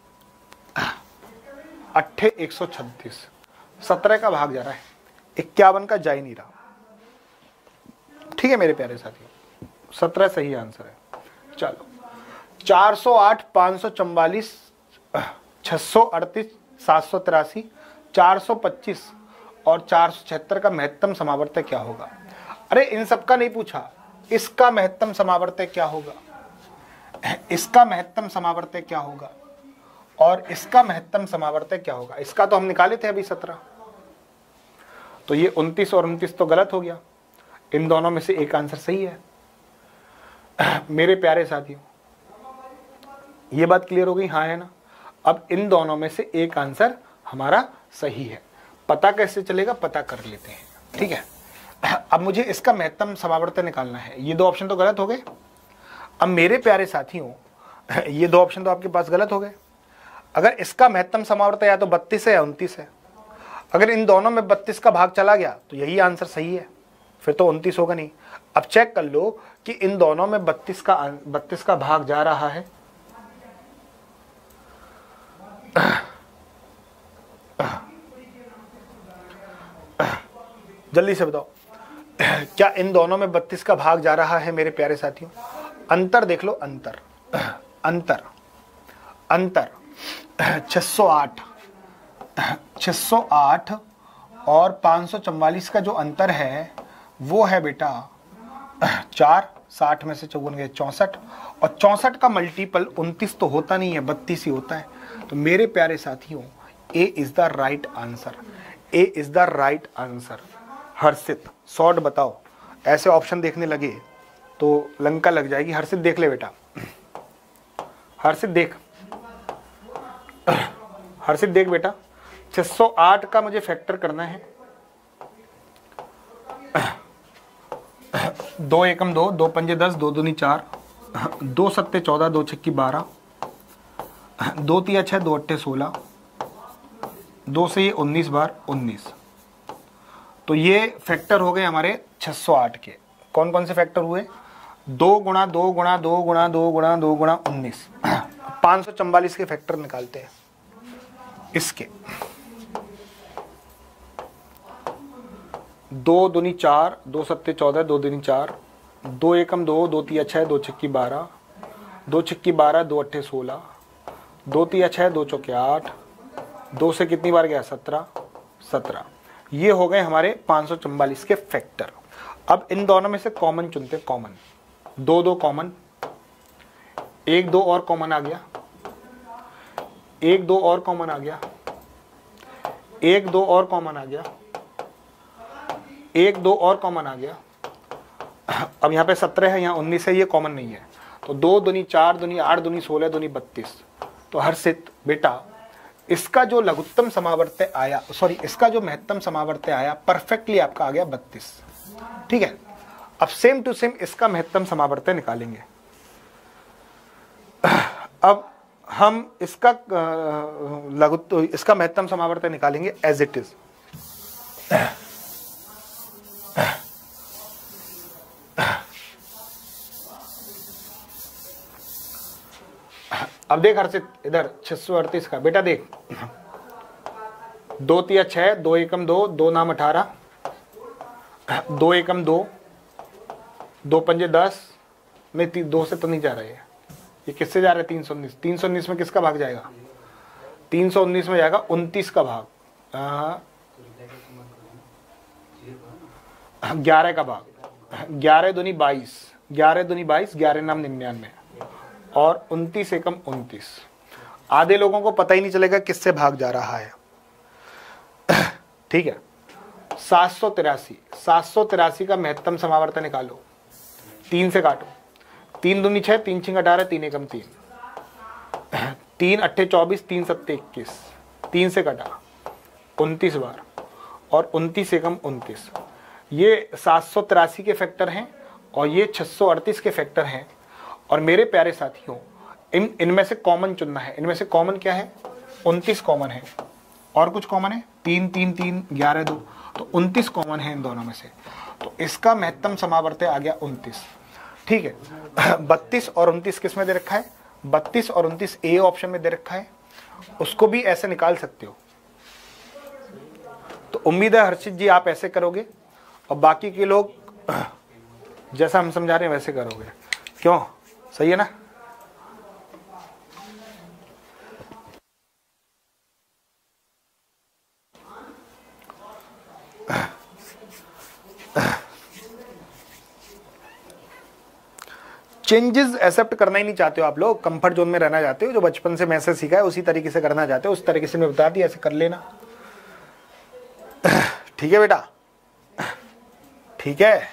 अट्ठे एक सौ छत्तीस। सत्रह का भाग जा रहा है, इक्यावन का जा ही नहीं रहा। ठीक है मेरे प्यारे साथियों, सत्रह सही आंसर है। चलो चार सौ आठ, पाँच सौ चौवालीस, छह सौ अड़तीस, सात सौ तिरासी, चार सौ पच्चीस और चार सौ छिहत्तर का महत्तम समावर्तक क्या होगा? अरे इन सब का नहीं पूछा, इसका महत्तम समावर्तक क्या होगा, इसका महत्तम समावर्तक क्या होगा और इसका महत्तम समावर्तक क्या होगा। इसका तो हम निकाले थे अभी सत्रह, तो ये उनतीस और उनतीस तो गलत हो गया। इन दोनों में से एक आंसर सही है। मेरे प्यारे साथियों, ये बात क्लियर हो गई? हाँ है ना? अब इन दोनों में से एक आंसर हमारा सही है। पता कैसे चलेगा? पता कर लेते हैं। ठीक है, अब मुझे इसका महत्तम समावर्तक निकालना है। ये दो ऑप्शन तो गलत हो गए। अब मेरे प्यारे साथियों, ये दो ऑप्शन तो आपके पास गलत हो गए। अगर इसका महत्तम समावर्तक या तो बत्तीस है या उनतीस है। अगर इन दोनों में बत्तीस का भाग चला गया तो यही आंसर सही है, फिर तो उनतीस होगा नहीं। अब चेक कर लो कि इन दोनों में बत्तीस का बत्तीस का भाग जा रहा है। जल्दी से बताओ, क्या इन दोनों में बत्तीस का भाग जा रहा है मेरे प्यारे साथियों? अंतर देख लो, अंतर अंतर अंतर छह सौ आठ, छह सौ आठ और पाँच सौ चौवालीस का जो अंतर है वो है बेटा चार। साठ में से चौवन गए चौसठ, और चौसठ का मल्टीपल उनतीस तो होता नहीं है, बत्तीस ही होता है। तो मेरे प्यारे साथियों, A is the right answer, A is the right answer. Harshit short बताओ, ऐसे ऑप्शन देखने लगे तो लंका लग जाएगी। हर्षित देख ले बेटा, हर्षित देख, हर्षित देख बेटा, छह सौ आठ का मुझे फैक्टर करना है। दो एकम दो, दो पंजे दस, दो दूनी चार, दो सत्ते चौदह, दो छक्की बारह, दो तिया छः, दो अट्ठे सोलह, दो से ये उन्नीस बार उन्नीस। तो ये फैक्टर हो गए हमारे छह सौ आठ के। कौन कौन से फैक्टर हुए? दो गुणा दो गुणा दो गुणा दो गुणा दो गुणा उन्नीस। पाँच सौ चौवालीस के फैक्टर निकालते हैं इसके। दो दूनी चार, दो सत्ते चौदह, दो दूनी चार, दो एकम दो, दो तिया छः, दो छक्की बारह, दो छक्की बारह, दो अट्ठे सोलह, दो तिया छः, दो चौके आठ, दो से कितनी बार गया सत्रह, सत्रह। ये हो गए हमारे पाँच सौ चौवालीस के फैक्टर। अब इन दोनों में से कॉमन चुनते, कॉमन दो दो कॉमन, एक दो और कॉमन आ गया, एक दो और कॉमन आ गया, एक दो और कॉमन आ गया, एक दो और कॉमन आ गया। अब यहाँ पे सत्रह है, यहाँ उन्नीस है, ये कॉमन नहीं है, तो दो दूनी चार, दूनी आठ, दूनी सोलह, दूनी बत्तीस। तो हर्षित बेटा इसका जो लघुत्तम समावर्त्य आया, सॉरी इसका जो महत्तम समावर्त्य आया परफेक्टली आपका आ गया बत्तीस। ठीक है, अब सेम टू सेम इसका महत्तम समावर्त्य निकालेंगे। अब हम इसका लघुत्तम, इसका महत्तम समावर्त्य निकालेंगे एज इट इज। अब देख हर्षित इधर छह सौ अड़तीस का बेटा देख, दो तिया छः, दो एकम दो, दो नाम अठारह, दो एकम दो, दो पंजे दस, नहीं दो से तो नहीं जा रहा है, ये किससे जा रहा है, तीन सौ उन्नीस। तीन सौ उन्नीस में किसका भाग जाएगा, तीन सौ उन्नीस में जाएगा उनतीस का भाग, ग्यारह का भाग, ग्यारह दूनी बाईस, ग्यारह दूनी बाईस, ग्यारह नाम निन्यानवे, और उनतीस एकम उनतीस। आधे लोगों को पता ही नहीं चलेगा किससे भाग जा रहा है। ठीक है, सात सौ तिरासी, सात सौ तिरासी का महत्तम समावर्तन निकालो, तीन से काटो, तीन दूनी छः, तीन छिंग अठारह, तीन एकम तीन, तीन अट्ठे चौबीस, तीन सत्ते इक्कीस, तीन से कटा उनतीस बार, और उनतीस एकम उनतीस। ये सात सौ तिरासी के फैक्टर हैं और ये छह सौ अड़तीस के फैक्टर हैं। और मेरे प्यारे साथियों, इन इनमें से कॉमन चुनना है। इनमें से कॉमन क्या है, उनतीस कॉमन है, और कुछ कॉमन है, तीन तीन तीन, ग्यारह दो, तो उनतीस कॉमन है इन दोनों में से। तो इसका महत्तम समावर्त्य आ गया उनतीस। ठीक है, बत्तीस और उनतीस किस में दे रखा है, बत्तीस और उनतीस ए ऑप्शन में दे रखा है, उसको भी ऐसे निकाल सकते हो। तो उम्मीद है हर्षित जी आप ऐसे करोगे और बाकी के लोग जैसा हम समझा रहे हैं वैसे करोगे। क्यों, सही है ना? चेंजेस एक्सेप्ट करना ही नहीं चाहते हो आप लोग, कंफर्ट जोन में रहना चाहते हो, जो बचपन से मैसेज सीखा है उसी तरीके से करना चाहते हो, उस तरीके से मैं बता दिया ऐसे कर लेना। ठीक है बेटा, ठीक है।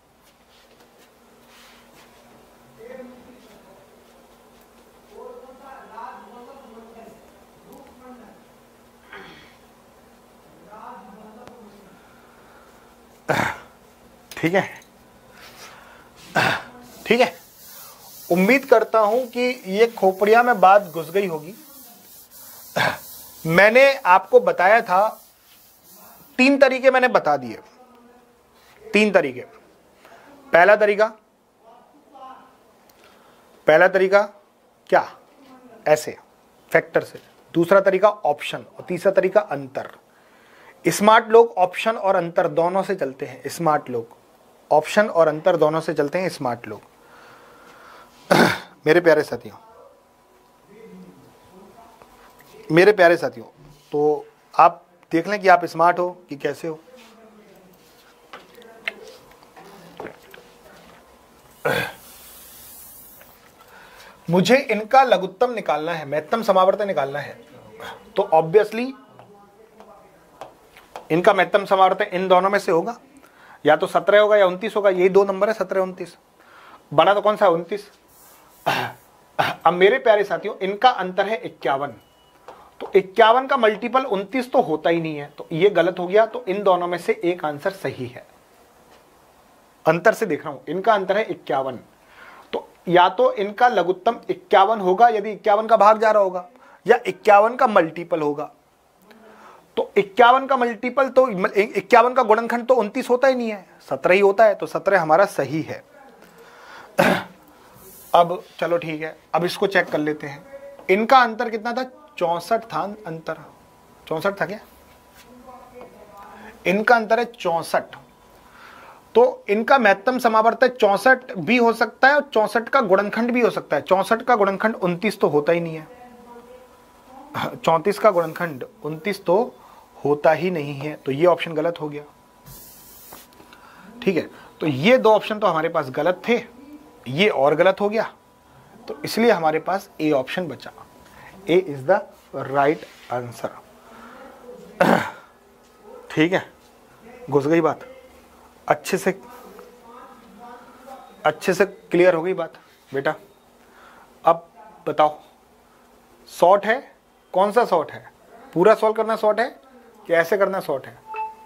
ठीक है, ठीक है, उम्मीद करता हूं कि ये खोपड़िया में बात घुस गई होगी। मैंने आपको बताया था, तीन तरीके मैंने बता दिए, तीन तरीके। पहला तरीका, पहला तरीका क्या, ऐसे फैक्टर से। दूसरा तरीका ऑप्शन, और तीसरा तरीका अंतर। स्मार्ट लोग ऑप्शन और अंतर दोनों से चलते हैं। स्मार्ट लोग ऑप्शन और अंतर दोनों से चलते हैं, स्मार्ट लोग। मेरे प्यारे साथियों, मेरे प्यारे साथियों, तो आप देख लें कि आप स्मार्ट हो कि कैसे हो। मुझे इनका लघुत्तम निकालना है, महत्तम समावर्तन निकालना है, तो ऑब्वियसली इनका महत्तम समावर्तन इन दोनों में से होगा, या तो सत्रह होगा या उनतीस होगा। यही दो नंबर है, सत्रह उनतीस। बड़ा तो कौन सा है, उनतीस। अब मेरे प्यारे साथियों, इनका अंतर है इक्यावन, तो इक्यावन का मल्टीपल उनतीस तो होता ही नहीं है, तो ये गलत हो गया। तो इन दोनों में से एक आंसर सही है। अंतर से देख रहा हूं, इनका अंतर है इक्यावन, तो या तो इनका लघुत्तम इक्यावन होगा यदि इक्यावन का भाग जा रहा होगा, या इक्यावन का मल्टीपल होगा। तो इक्यावन का मल्टीपल तो इक्यावन का गुणनखंड तो उनतीस होता ही नहीं है, सत्रह ही होता है, तो सत्रह हमारा सही है। अब चलो ठीक है, अब इसको चेक कर लेते हैं। इनका अंतर कितना था, चौसठ था अंतर, चौसठ था क्या? इनका अंतर है चौसठ तो इनका महत्तम समावर्त चौसठ भी हो सकता है और चौसठ का गुणनखंड भी हो सकता है। चौसठ का गुणनखंड उनतीस तो होता ही नहीं है, चौंतीस का गुणनखंड उनतीस तो होता ही नहीं है, तो ये ऑप्शन गलत हो गया। ठीक है, तो ये दो ऑप्शन तो हमारे पास गलत थे, ये और गलत हो गया, तो इसलिए हमारे पास ए ऑप्शन बचा। A is the right answer. ठीक है, घुस गई बात, अच्छे से अच्छे से क्लियर हो गई बात बेटा। अब बताओ शॉर्ट है, कौन सा शॉर्ट है? पूरा सॉल्व करना शॉर्ट है कि ऐसे करना शॉर्ट है?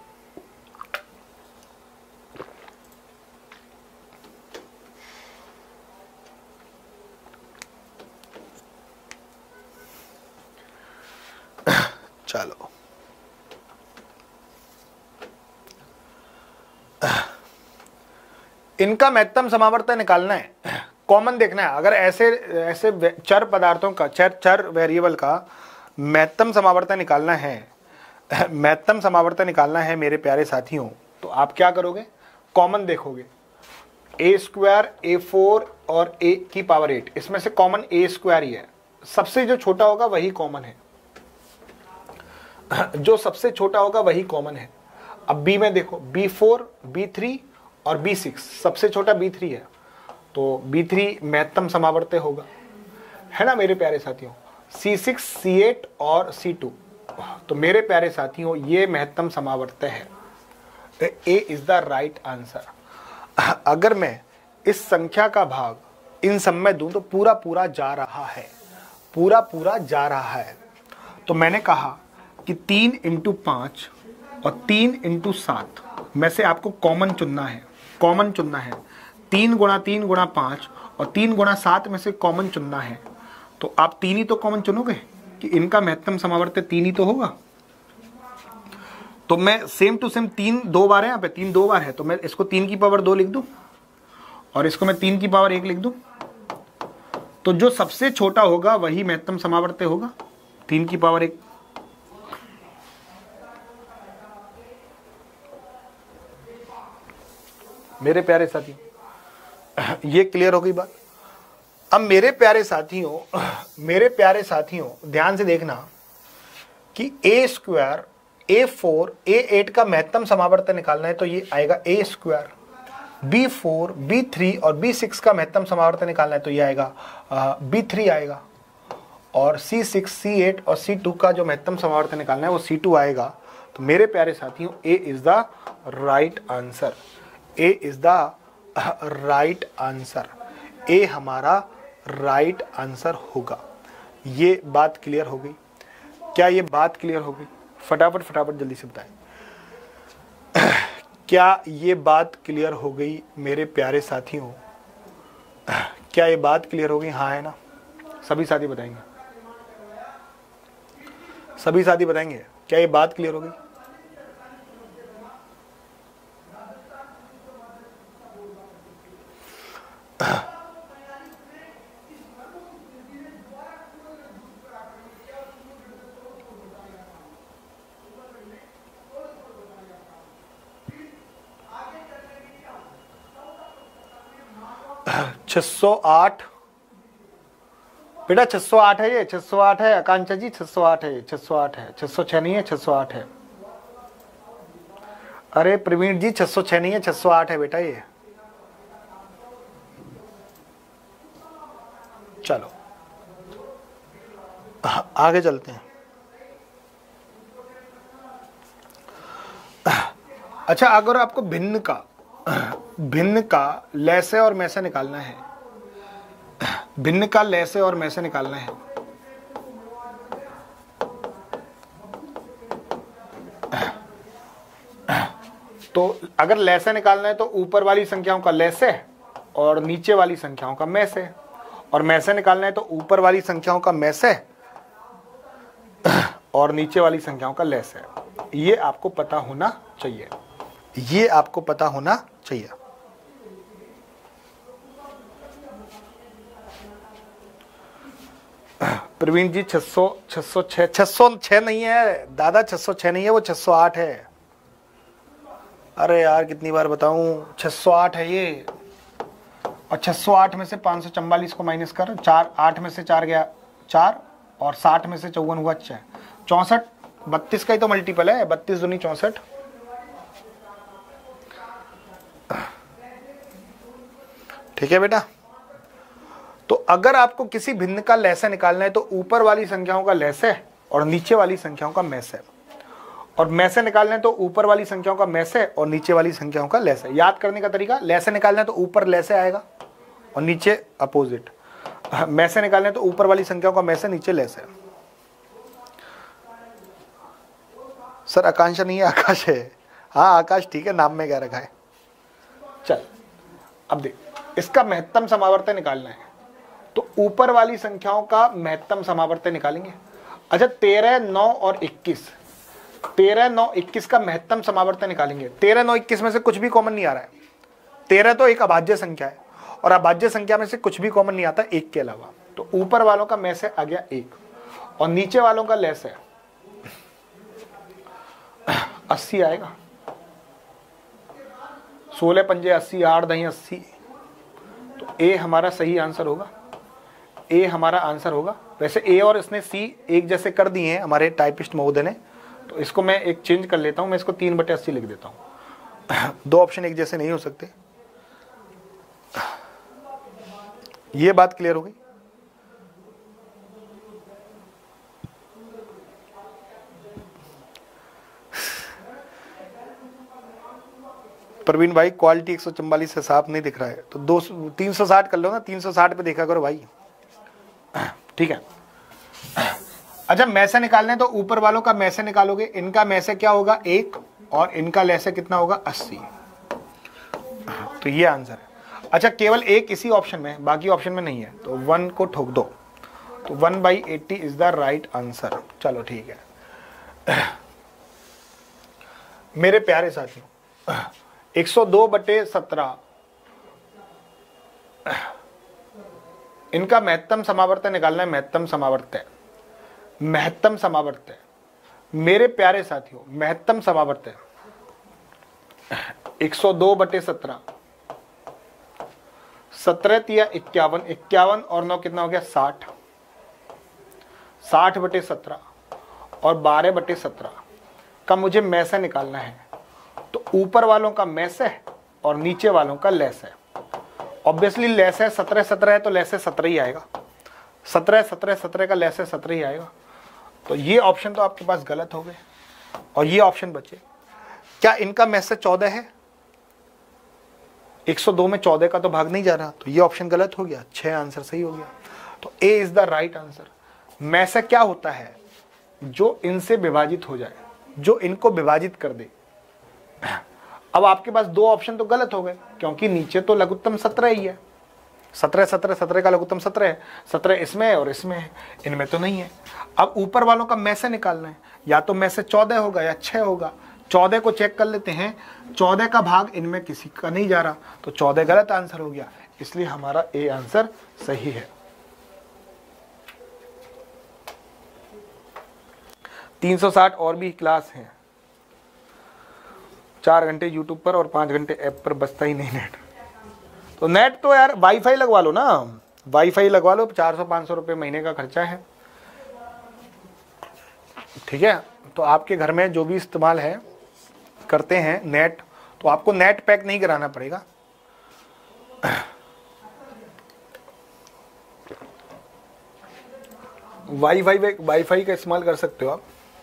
चलो इनका महत्तम समावर्त निकालना है, कॉमन देखना है। अगर ऐसे ऐसे चर पदार्थों का, चर चर वेरिएबल का महत्तम समावर्त निकालना है, महत्तम समावर्त निकालना है मेरे प्यारे साथियों, तो आप क्या करोगे? कॉमन देखोगे। ए स्क्वायर, ए फोर और ए की पावर एट, इसमें से कॉमन ए स्क्वायर ही है। सबसे जो छोटा होगा वही कॉमन है, जो सबसे छोटा होगा वही कॉमन है। अब बी में देखो, बी फोर, बी थ्री और बी सिक्स, सबसे छोटा बी थ्री है, तो बी थ्री महत्तम समावर्त्य होगा, है ना मेरे प्यारे साथियों। सी सिक्स, सी एट और सी टू, तो मेरे प्यारे साथियों ये महत्तम समावर्त्य है। A is the right answer. अगर मैं इस संख्या का भाग इन सब में दूं तो पूरा पूरा जा रहा है, पूरा पूरा जा रहा है। तो मैंने कहा कि तीन इंटू पाँच और तीन इंटू सात में से आपको कॉमन चुनना है, कॉमन चुनना है। तीन गुणा तीन गुणा पाँच और तीन गुणा सात में से कॉमन चुनना है, तो आप तीन ही तो कॉमन चुनोगे कि इनका महत्तम समावर्त्य तीन ही तो होगा। तो मैं सेम टू सेम, तीन दो बार है यहाँ पे, तीन दो बार है, तो मैं इसको तीन की पावर दो लिख दूं और इसको मैं तीन की पावर एक लिख दूं, तो जो सबसे छोटा होगा वही महत्तम समावर्त्य होगा, तीन की पावर एक। मेरे प्यारे साथियों ये क्लियर हो गई बात। अब मेरे प्यारे साथियों, मेरे प्यारे साथियों ध्यान से देखना कि A square, A four, A eight का महत्तम समावर्त्य निकालना है, तो ये आएगा A square. B four, B three और बी सिक्स का महत्तम समावर्त्य निकालना है, तो ये आएगा बी थ्री आएगा। और सी सिक्स, सी एट और सी टू का जो महत्तम समावर्त्य निकालना है वो सी टू आएगा। तो मेरे प्यारे साथियों A is the right answer, A is the right answer, A हमारा राइट आंसर होगा। ये बात क्लियर हो गई? क्या ये बात क्लियर हो गई? फटाफट फटाफट जल्दी से बताएं, क्या ये बात क्लियर हो गई मेरे प्यारे साथियों? क्या ये बात क्लियर हो गई? हाँ है ना? सभी साथी बताएंगे, सभी साथी बताएंगे क्या ये बात क्लियर हो गई? छह सौ आठ बेटा, छह सौ आठ है ये, छह सौ आठ है आकांक्षा जी, छह सौ आठ है ये, छह सौ आठ है, छह सौ छह नहीं है, छह सौ आठ है। अरे प्रवीण जी छह सौ छह नहीं है, छह सौ आठ है बेटा ये। चलो आगे चलते हैं। अच्छा, अगर आपको भिन्न का भिन्न का लैसे और मैसे निकालना है, भिन्न का लैसे और मैसे निकालना है, तो अगर लैसे निकालना है तो ऊपर वाली संख्याओं का लैसे और नीचे वाली संख्याओं का मैसे, और मैसे निकालना है तो ऊपर वाली संख्याओं का मैसे और नीचे वाली संख्याओं का लैसे। ये आपको पता होना चाहिए, ये आपको पता होना चाहिए। प्रवीण जी छह सौ छह सौ छह छह सौ छह नहीं है दादा, छह सौ छह नहीं है, वो छह सौ आठ है। अरे यार कितनी बार बताऊं, छह सौ आठ है ये, और छह सौ आठ में से पाँच सौ चौवालीस को माइनस कर, चार आठ में से चार गया चार, और साठ में से चौवन हुआ छः, चौंसठ, बत्तीस का ही तो मल्टीपल है, बत्तीस दूनी चौंसठ। ठीक है बेटा। तो अगर आपको किसी भिन्न का लहसा निकालना है तो ऊपर वाली संख्याओं का लहसा और नीचे वाली संख्याओं का मैसे, और मैसे निकालना है तो ऊपर वाली संख्याओं का मैसे और नीचे वाली संख्याओं का लहसा। याद करने का तरीका, लहसा निकालना है तो ऊपर लहसे आएगा और नीचे अपोजिट, मैसे निकालना है तो ऊपर वाली संख्याओं का मैसे, नीचे लहसे। सर आकांक्षा नहीं है, आकाश है। हाँ आकाश ठीक है, नाम में क्या रखा है। चल अब देख, इसका महत्तम समावर्तन निकालना है तो ऊपर वाली संख्याओं का महत्तम समावर्तन निकालेंगे। अच्छा तेरह, नौ और इक्कीस, तेरह, नौ, इक्कीस का महत्तम समावर्तन निकालेंगे। तेरह, नौ, इक्कीस में से कुछ भी कॉमन नहीं आ रहा है। तेरह तो एक अभाज्य संख्या है और अभाज्य संख्या में से कुछ भी कॉमन नहीं आता एक के अलावा, तो ऊपर वालों का मैसे आ गया एक और नीचे वालों का लेस है अस्सी आएगा। सोलह पंजे अस्सी, आठ दही अस्सी, तो ए हमारा सही आंसर होगा, ए हमारा आंसर होगा। वैसे ए और इसने सी एक जैसे कर दिए हैं हमारे टाइपिस्ट महोदय ने, तो इसको मैं एक चेंज कर लेता हूं, मैं इसको तीन बटे अस्सी लिख देता हूं। दो ऑप्शन एक जैसे नहीं हो सकते। ये बात क्लियर हो गई। प्रवीण भाई क्वालिटी एक सौ चौवालीस से साफ नहीं दिख रहा है, तो दो तीन सौ साठ कर लो ना, तीन सौ साठ पे देखा करो भाई। ठीक है। अच्छा मैसे निकालने हैं तो ऊपर वालों का मैसे निकालोगे, इनका मैसे क्या होगा एक और इनका लैसे कितना होगा अस्सी, तो ये आंसर है। अच्छा केवल एक इसी ऑप्शन में, बाकी ऑप्शन में नहीं है, तो वन को ठोक दो, तो one by eighty is the right answer. चलो ठीक है मेरे प्यारे साथियों, एक सौ दो बटे सत्रह इनका महत्तम समावर्तन निकालना है। महत्तम समावर्तन, महत्तम समावर्तन मेरे प्यारे साथियों, महत्तम समावर्तन एक सौ दो बटे सत्रह, सत्रह तिया इक्यावन, इक्यावन और नौ कितना हो गया साठ, साठ बटे सत्रह और बारह बटे सत्रह का मुझे मैसे निकालना है। तो ऊपर वालों का मैसे और नीचे वालों का लेस है। ऑब्वियसली लेस है, सत्रह सत्रह है तो लेसे सत्रह ही आएगा, सत्रह सत्रह सत्रह का लेसे सत्रह ही आएगा। तो ये ऑप्शन तो आपके पास गलत हो गए और ये ऑप्शन बचे। क्या इनका मैसे चौदह है? एक सौ दो में चौदह का तो भाग नहीं जा रहा, तो ये ऑप्शन गलत हो गया, छह आंसर सही हो गया। तो A is the right answer. मैसे क्या होता है? जो इनसे विभाजित हो जाए, जो इनको विभाजित कर दे। अब आपके पास दो ऑप्शन तो गलत हो गए, क्योंकि नीचे तो लघुत्तम सत्रह ही है, सत्रह सत्रह सत्रह का लघुत्तम सत्रह है, सत्रह इसमें है और इसमें है, इनमें तो नहीं है। अब ऊपर वालों का मैसे निकालना है, या तो मैसे चौदह होगा या छह होगा। चौदह को चेक कर लेते हैं, चौदह का भाग इनमें किसी का नहीं जा रहा, तो चौदह गलत आंसर हो गया, इसलिए हमारा ए आंसर सही है। तीन सौ साठ और भी क्लास हैं, चार घंटे यूट्यूब पर और पाँच घंटे ऐप पर, बचता ही नहीं नेट। तो नेट तो यार वाईफाई लगवा लो ना, वाईफाई लगवा लो, चार सौ पाँच सौ रुपये महीने का खर्चा है। ठीक है, तो आपके घर में जो भी इस्तेमाल है करते हैं नेट, तो आपको नेट पैक नहीं कराना पड़ेगा। वाईफाई वाईफाई का इस्तेमाल कर सकते हो आप।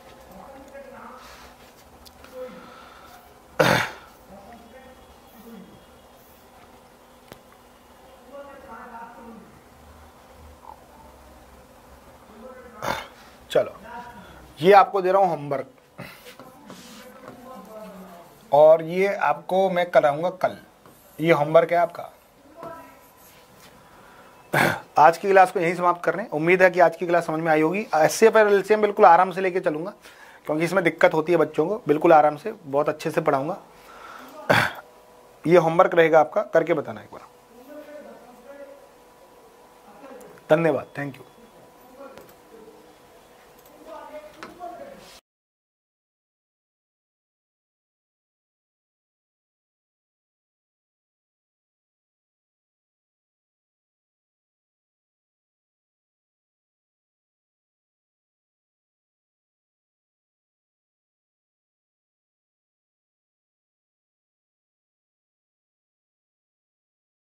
चलो ये आपको दे रहा हूं होमवर्क, और ये आपको मैं कराऊंगा कल। ये होमवर्क है आपका। आज की क्लास को यहीं समाप्त कर रहे हैं। उम्मीद है कि आज की क्लास समझ में आई होगी। एसए पर एलसीएम बिल्कुल आराम से लेके चलूंगा, क्योंकि इसमें दिक्कत होती है बच्चों को। बिल्कुल आराम से, बहुत अच्छे से पढ़ाऊंगा। ये होमवर्क रहेगा आपका, करके बताना एक बार। धन्यवाद, थैंक यू।